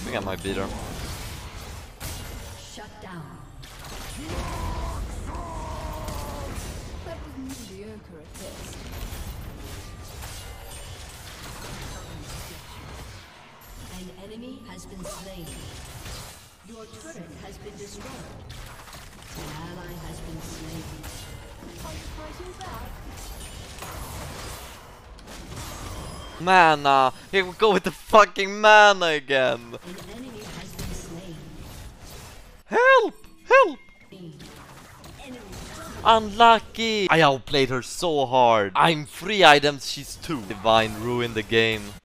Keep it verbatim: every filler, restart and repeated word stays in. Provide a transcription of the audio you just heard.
think I might beat her. Shut down. That was mediocre at best. An enemy has been slain. Your turret has been destroyed. An ally has been slain. Mana! Here we go with the fucking mana again! An enemy has been slain. Help! Help! Enemy Unlucky! I outplayed her so hard. I'm three items, she's two. Divine ruined the game.